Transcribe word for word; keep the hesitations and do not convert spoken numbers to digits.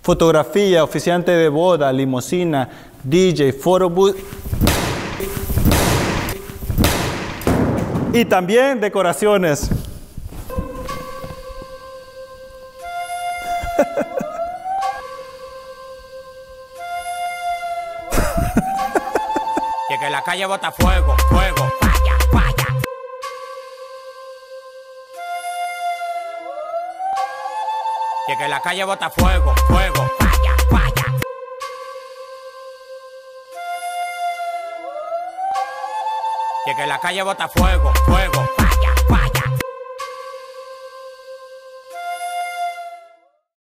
fotografía, oficiante de boda, limusina, D J, photobooth y también decoraciones. Y que la calle bota fuego, fuego, falla, falla. Y que la calle bota fuego, fuego, falla, falla. Y que la calle bota fuego, fuego, falla.